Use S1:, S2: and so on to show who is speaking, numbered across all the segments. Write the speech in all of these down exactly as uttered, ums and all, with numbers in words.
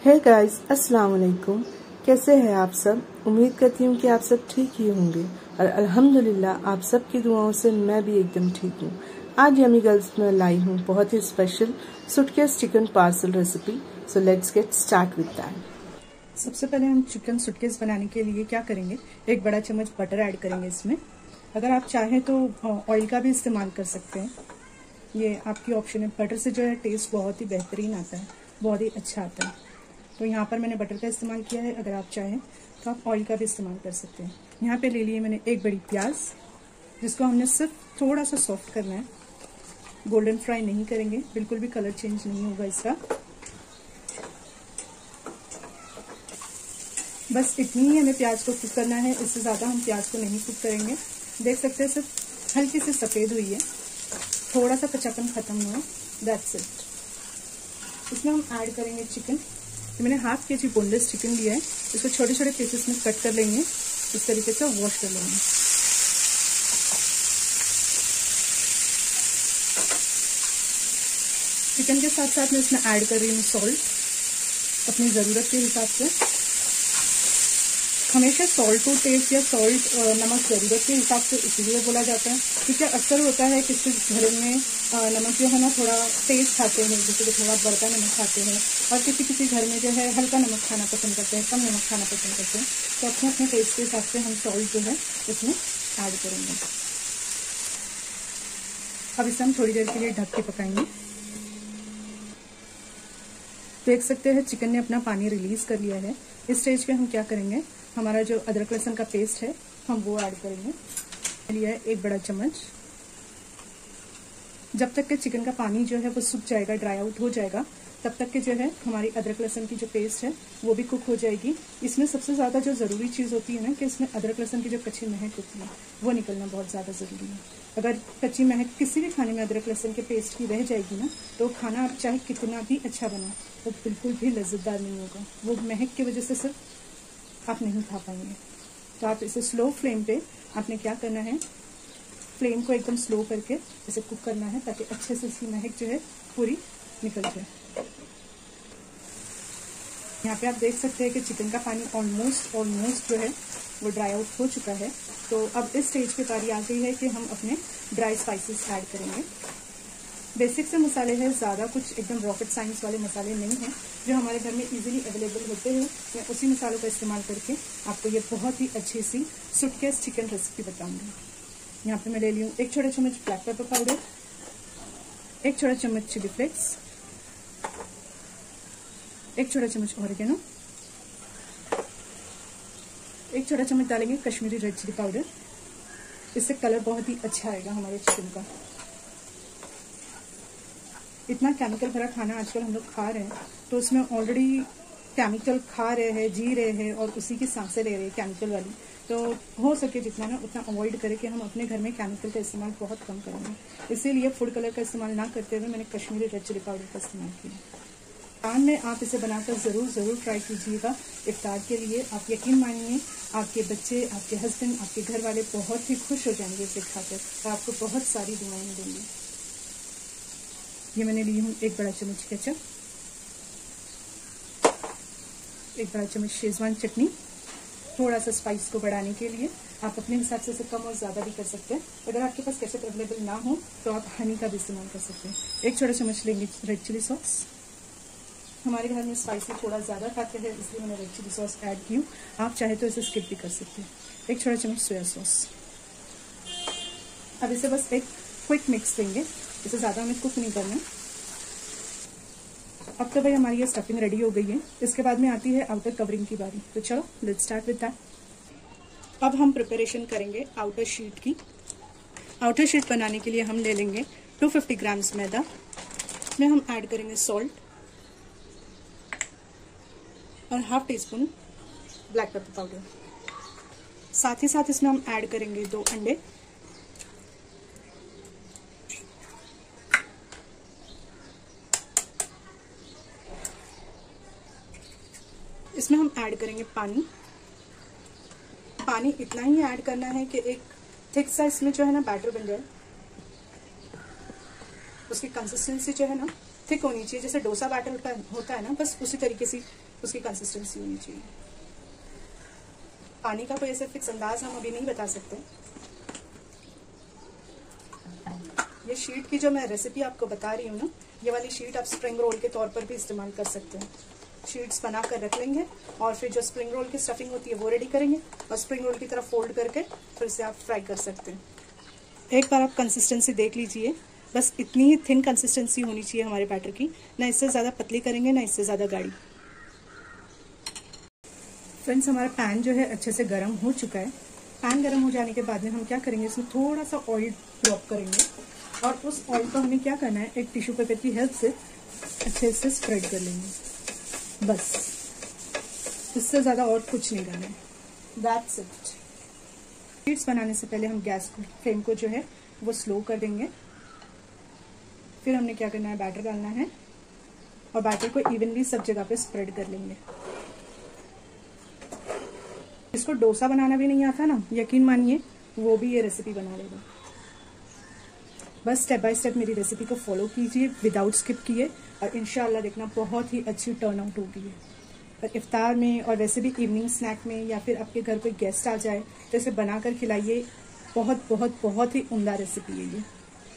S1: Hey guys, अस्सलाम वालेकुम। कैसे हैं आप सब? उम्मीद करती हूँ कि आप सब ठीक ही होंगे और अल्हम्दुलिल्लाह आप सब की दुआओं से मैं भी एकदम ठीक हूँ। आज यमी गर्ल्स में लाई हूँ बहुत ही special suitcase chicken parcel recipe. So let's get start with that.
S2: सबसे पहले हम चिकन सूटकेस बनाने के लिए क्या करेंगे, एक बड़ा चम्मच बटर ऐड करेंगे इसमें। अगर आप चाहें तो ऑयल का भी इस्तेमाल कर सकते हैं, ये आपकी ऑप्शन है। बटर से जो है टेस्ट बहुत ही बेहतरीन आता है, बहुत ही अच्छा आता है। तो यहाँ पर मैंने बटर का इस्तेमाल किया है, अगर आप चाहें तो आप ऑयल का भी इस्तेमाल कर सकते हैं। यहाँ पे ले लिए मैंने एक बड़ी प्याज, जिसको हमने सिर्फ थोड़ा सा सॉफ्ट करना है, गोल्डन फ्राई नहीं करेंगे, बिल्कुल भी कलर चेंज नहीं होगा इसका। बस इतनी ही हमें प्याज को कुक करना है, इससे ज़्यादा हम प्याज को नहीं कुक करेंगे। देख सकते हैं सिर्फ हल्की सी सफ़ेद हुई है, थोड़ा सा कच्चापन खत्म हुआ, दैट्स इट। इसमें हम ऐड करेंगे चिकन। तो मैंने हाफ के जी बोनलेस चिकन लिया है, इसको छोटे छोटे पीसेस में कट कर लेंगे, इस तरीके से वॉश कर लेंगे। चिकन के साथ साथ मैं इसमें ऐड कर रही हूँ सॉल्ट, अपनी ज़रूरत के हिसाब से। हमेशा सॉल्ट टू टेस्ट या सॉल्ट नमक ज़रूरत के हिसाब से इसलिए बोला जाता है क्योंकि अक्सर होता है किसी घर में नमक जो है ना थोड़ा तेज़ खाते हैं, जैसे कि थोड़ा बड़का नमक खाते हैं, और किसी किसी घर में जो है हल्का नमक खाना पसंद करते हैं, कम नमक खाना पसंद करते हैं। तो अपने अपने टेस्ट के हिसाब से हम सॉल्ट जो है इसमें ऐड करेंगे। अब इसे हम थोड़ी देर के लिए ढक के पकाएंगे। देख सकते हैं चिकन ने अपना पानी रिलीज कर लिया है। इस स्टेज पे हम क्या करेंगे, हमारा जो अदरक लहसुन का पेस्ट है हम वो ऐड करेंगे। लिया है एक बड़ा चम्मच। जब तक के चिकन का पानी जो है वो सूख जाएगा, ड्राई आउट हो जाएगा, तब तक के जो है हमारी अदरक लहसुन की जो पेस्ट है वो भी कुक हो जाएगी। इसमें सबसे ज़्यादा जो ज़रूरी चीज़ होती है ना कि इसमें अदरक लहसुन की जो कच्ची महक होती है वो निकलना बहुत ज़्यादा ज़रूरी है। अगर कच्ची महक किसी भी खाने में अदरक लहसुन के पेस्ट की रह जाएगी ना, तो खाना आप चाहे कितना भी अच्छा बना वो बिल्कुल भी लज्जतदार नहीं होगा। वो महक की वजह से सिर्फ आप नहीं खा पाएंगे। तो आप इसे स्लो फ्लेम पे आपने क्या करना है, फ्लेम को एकदम स्लो करके इसे कुक करना है ताकि अच्छे से इसकी महक जो है पूरी निकल जाए। यहाँ पे आप देख सकते हैं कि चिकन का पानी ऑलमोस्ट ऑलमोस्ट जो है वो ड्राई आउट हो चुका है। तो अब इस स्टेज पे बारी आ गई है कि हम अपने ड्राई स्पाइसेस ऐड करेंगे। बेसिक से मसाले हैं, ज़्यादा कुछ एकदम रॉकेट साइंस वाले मसाले नहीं हैं, जो हमारे घर में इजीली अवेलेबल होते हैं। मैं उसी मसालों का इस्तेमाल करके आपको ये बहुत ही अच्छी सी सूटकेस चिकन रेसिपी बताऊंगी। यहाँ पे मैं ले ली हूँ एक छोटा चम्मच ब्लैक पेपर पाउडर, एक छोटा चम्मच चिली फ्लेक्स, एक छोटा चम्मच ऑरिगेनो, एक छोटा चम्मच डालेंगे कश्मीरी रेड चिली पाउडर। इससे कलर बहुत ही अच्छा आएगा हमारे चिकन का। इतना केमिकल भरा खाना आजकल हम लोग खा रहे हैं, तो उसमें ऑलरेडी केमिकल खा रहे हैं, जी रहे हैं और उसी की सांसें ले रहे हैं केमिकल वाली। तो हो सके जितना ना उतना अवॉइड करें कि हम अपने घर में केमिकल का इस्तेमाल बहुत कम करेंगे। इसीलिए फूड कलर का इस्तेमाल ना करते हुए मैंने कश्मीरी रेड चिली पाउडर का इस्तेमाल किया। पान में आप इसे बनाकर ज़रूर ज़रूर ट्राई कीजिएगा इफ्तार के लिए। आप यकीन मानिए आपके बच्चे, आपके हस्बैंड, आपके घर वाले बहुत ही खुश हो जाएंगे इसे खाकर और आपको बहुत सारी दुआएं देंगे। ये मैंने ली हूँ एक बड़ा चम्मच केचप, एक बड़ा चम्मच शेजवान चटनी। थोड़ा सा स्पाइस को बढ़ाने के लिए आप अपने हिसाब से इसे कम और ज़्यादा भी कर सकते हैं। अगर आपके पास केचप अवेलेबल ना हो तो आप हनी का भी इस्तेमाल कर सकते हैं। एक छोटा चम्मच लेंगे रेड चिली सॉस। हमारे घर में स्पाइसी थोड़ा ज़्यादा खाते हैं, इसलिए मैंने रेड चिली सॉस ऐड की हूँ। आप चाहे तो इसे स्किप भी कर सकते हैं। एक छोटा चम्मच सोया सॉस। अब इसे बस एक क्विक मिक्स देंगे, इसे ज़्यादा हमें कुक नहीं करना। अब तो भाई हमारी ये स्टफिंग रेडी हो गई है। इसके बाद में आती है आउटर कवरिंग की बारी। तो चलो लेट्स स्टार्ट विद दैट। अब हम प्रिपरेशन करेंगे आउटर शीट की। आउटर शीट बनाने के लिए हम ले लेंगे दो सौ पचास ग्राम्स मैदा। इसमें हम ऐड करेंगे सॉल्ट और half teaspoon black pepper powder. साथ ही साथ इसमें हम ऐड करेंगे दो अंडे, इसमें हम ऐड करेंगे पानी। पानी इतना ही ऐड करना है कि एक थिक सा इसमें जो है ना बैटर बन जाए। उसकी कंसिस्टेंसी जो है ना थिक होनी चाहिए, जैसे डोसा बैटर होता है ना, बस उसी तरीके से उसकी कंसिस्टेंसी होनी चाहिए। पानी का कोई ऐसे फिक्स अंदाज हम अभी नहीं बता सकते। ये शीट की जो मैं रेसिपी आपको बता रही हूँ ना, ये वाली शीट आप स्प्रिंग रोल के तौर पर भी इस्तेमाल कर सकते हैं। शीट्स बना कर रख लेंगे और फिर जो स्प्रिंग रोल की स्टफिंग होती है वो रेडी करेंगे और स्प्रिंग रोल की तरफ फोल्ड करके फिर से आप फ्राई कर सकते हैं। एक बार आप कंसिस्टेंसी देख लीजिए, बस इतनी ही थिन कंसिस्टेंसी होनी चाहिए हमारे बैटर की, ना इससे ज़्यादा पतली करेंगे ना इससे ज़्यादा गाढ़ी। फ्रेंड्स, हमारा पैन जो है अच्छे से गर्म हो चुका है। पैन गर्म हो जाने के बाद में हम क्या करेंगे, इसमें थोड़ा सा ऑयल ड्रॉप करेंगे और उस ऑयल को हमें क्या करना है, एक टिश्यू पेपर की हेल्प से अच्छे से स्प्रेड कर लेंगे। बस इससे ज़्यादा और कुछ नहीं करना है। That's it. शीट्स बनाने से पहले हम गैस फ्लेम को जो है वो स्लो कर देंगे। फिर हमने क्या करना है, बैटर डालना है और बैटर को इवनली सब जगह पे स्प्रेड कर लेंगे। इसको डोसा बनाना भी नहीं आता ना, यकीन मानिए वो भी ये रेसिपी बना लेगा। बस स्टेप बाय स्टेप मेरी रेसिपी को फॉलो कीजिए विदाउट स्किप किए और इंशाल्लाह देखना बहुत ही अच्छी टर्न आउट होगी। और इफ्तार में और वैसे भी इवनिंग स्नैक में या फिर आपके घर कोई गेस्ट आ जाए तो इसे बनाकर खिलाइए। बहुत बहुत बहुत ही उम्दा रेसिपी है ये।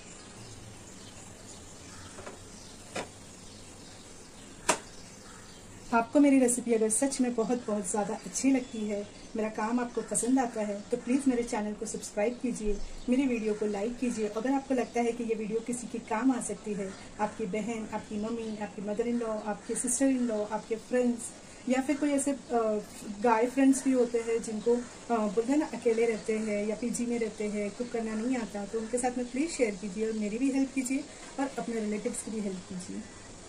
S2: आपको मेरी रेसिपी अगर सच में बहुत बहुत ज़्यादा अच्छी लगती है, मेरा काम आपको पसंद आता है, तो प्लीज़ मेरे चैनल को सब्सक्राइब कीजिए, मेरी वीडियो को लाइक कीजिए। अगर आपको लगता है कि ये वीडियो किसी के काम आ सकती है, आपकी बहन, आपकी मम्मी, आपकी मदर इन लॉ, आपके सिस्टर इन लॉ, आपके फ्रेंड्स या फिर कोई ऐसे गाय फ्रेंड्स भी होते हैं जिनको बोलते हैं ना अकेले रहते हैं या पीजी में रहते हैं, कुक करना नहीं आता, तो उनके साथ में प्लीज़ शेयर कीजिए और मेरी भी हेल्प कीजिए और अपने रिलेटिव्स की भी हेल्प कीजिए।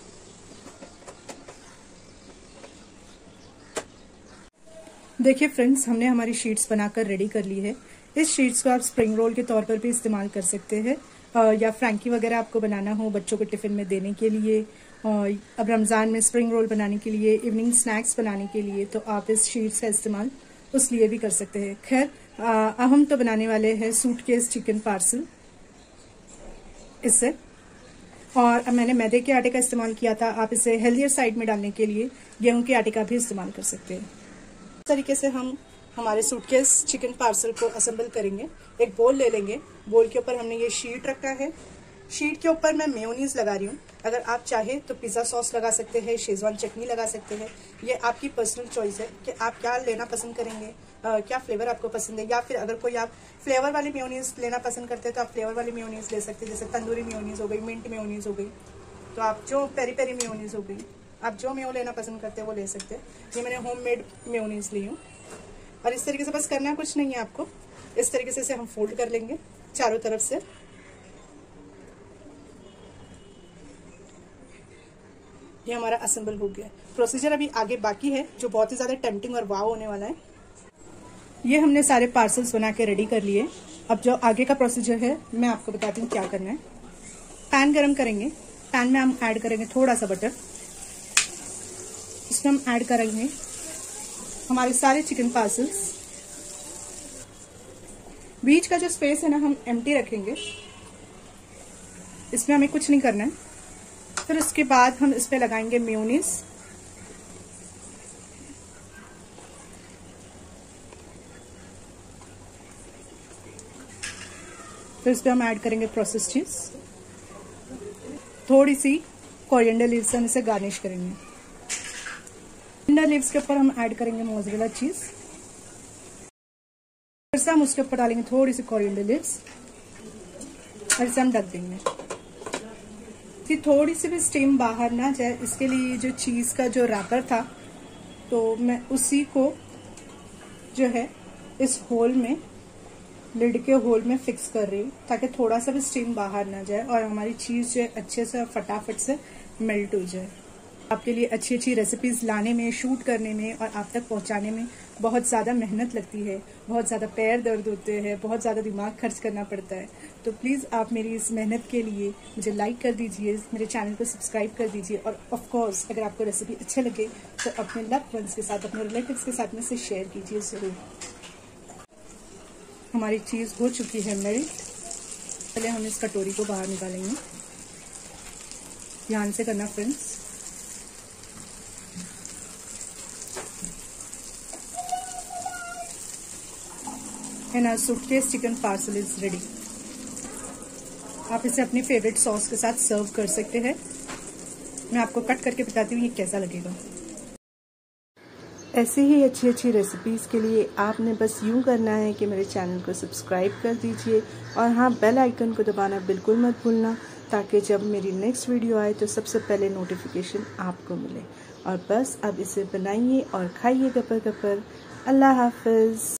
S2: देखिए फ्रेंड्स, हमने हमारी शीट्स बनाकर रेडी कर ली है। इस शीट्स को आप स्प्रिंग रोल के तौर पर भी इस्तेमाल कर सकते हैं या फ्रैंकी वगैरह आपको बनाना हो बच्चों को टिफ़िन में देने के लिए, अब रमज़ान में स्प्रिंग रोल बनाने के लिए, इवनिंग स्नैक्स बनाने के लिए, तो आप इस शीट्स का इस्तेमाल उस लिए भी कर सकते हैं। खैर, हम तो बनाने वाले हैं सूटकेस चिकन पार्सल इससे, और अब मैंने मैदे के आटे का इस्तेमाल किया था। आप इसे हेल्थियर साइड में डालने के लिए गेहूं के आटे का भी इस्तेमाल कर सकते हैं। इस तरीके से हम हमारे सूटकेस चिकन पार्सल को असेंबल करेंगे। एक बोल ले लेंगे, बोल के ऊपर हमने ये शीट रखा है। शीट के ऊपर मैं मेयोनीज लगा रही हूँ। अगर आप चाहे तो पिज़्ज़ा सॉस लगा सकते हैं, शेजवान चटनी लगा सकते हैं। ये आपकी पर्सनल चॉइस है कि आप क्या लेना पसंद करेंगे, आ, क्या फ्लेवर आपको पसंद है। या फिर अगर कोई आप फ्लेवर वाली मेयोनीज लेना पसंद करते हैं तो आप फ्लेवर वाली मेयोनीज ले सकते हैं, जैसे तंदूरी मेयोनीज हो गई, मिंट मेयोनीज हो गई, तो आप जो पेरी पेरी मेयोनीज हो गई, आप जो मेयो लेना पसंद करते हैं वो ले सकते हैं। ये मैंने होममेड मेयोनीज ली हूँ। और इस तरीके से बस करना कुछ नहीं है आपको। इस तरीके से इसे हम फोल्ड कर लेंगे चारों तरफ से। ये हमारा असेंबल हो गया। प्रोसीजर अभी आगे बाकी है जो बहुत ही ज्यादा टेम्पटिंग और वाव होने वाला है। ये हमने सारे पार्सल्स बना के रेडी कर लिए। अब जो आगे का प्रोसीजर है मैं आपको बताती हूँ क्या करना है। पैन गरम करेंगे, पैन में हम ऐड करेंगे थोड़ा सा बटर। इसमें हम ऐड करेंगे हमारे सारे चिकन पार्सल्स। बीच का जो स्पेस है ना हम एम्प्टी रखेंगे, इसमें हमें कुछ नहीं करना है। फिर उसके बाद हम इस पे लगाएंगे मेयोनीज। फिर इस पे हम ऐड करेंगे प्रोसेस चीज, थोड़ी सी कोरिएंडर लीव्स से हम इसे गार्निश करेंगे। कोरिएंडर लीव्स के ऊपर हम ऐड करेंगे मोज़रेला चीज। फिर से हम उसके ऊपर डालेंगे थोड़ी सी कोरिएंडर लीव्स और इसे हम ढक देंगे कि थोड़ी सी भी स्टीम बाहर ना जाए। इसके लिए जो चीज का जो रैपर था तो मैं उसी को जो है इस होल में, लिड के होल में फिक्स कर रही हूँ ताकि थोड़ा सा भी स्टीम बाहर ना जाए और हमारी चीज जो है अच्छे से फटाफट से मेल्ट हो जाए। आपके लिए अच्छी अच्छी रेसिपीज लाने में, शूट करने में और आप तक पहुंचाने में बहुत ज़्यादा मेहनत लगती है, बहुत ज़्यादा पैर दर्द होते हैं, बहुत ज़्यादा दिमाग खर्च करना पड़ता है। तो प्लीज़ आप मेरी इस मेहनत के लिए मुझे लाइक कर दीजिए, मेरे चैनल को सब्सक्राइब कर दीजिए और ऑफ कोर्स अगर आपको रेसिपी अच्छे लगे तो अपने लव्ड वंस के साथ, अपने रिलेटिव्स के साथ में से शेयर कीजिए ज़रूर। हमारी चीज़ हो चुकी है मेल्ट। पहले हम इस कटोरी को बाहर निकालेंगे। ध्यान से करना friends. And our suitcase chicken parcel is ready. आप इसे अपनी फेवरेट सॉस के साथ सर्व कर सकते हैं। मैं आपको कट करके बताती हूँ ये कैसा लगेगा।
S1: ऐसी ही अच्छी अच्छी रेसिपीज़ के लिए आपने बस यूँ करना है कि मेरे चैनल को सब्सक्राइब कर दीजिए और हाँ, बेल आइकन को दबाना बिल्कुल मत भूलना, ताकि जब मेरी नेक्स्ट वीडियो आए तो सबसे पहले नोटिफिकेशन आपको मिले। और बस अब इसे बनाइए और खाइए गपर गपर। अल्लाह हाफ़िज़।